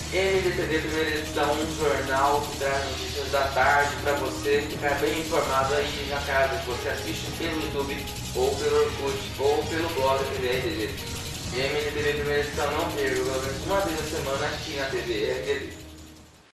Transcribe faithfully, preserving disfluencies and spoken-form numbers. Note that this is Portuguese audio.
M D T V Primeira Edição, um jornal que traz notícias da tarde para você ficar bem informado aí na casa que você assiste pelo YouTube, ou pelo Orkut, ou pelo blog T V R T V. E M D T V Primeira Edição não perca, pelo menos uma vez a semana aqui na T V R T V.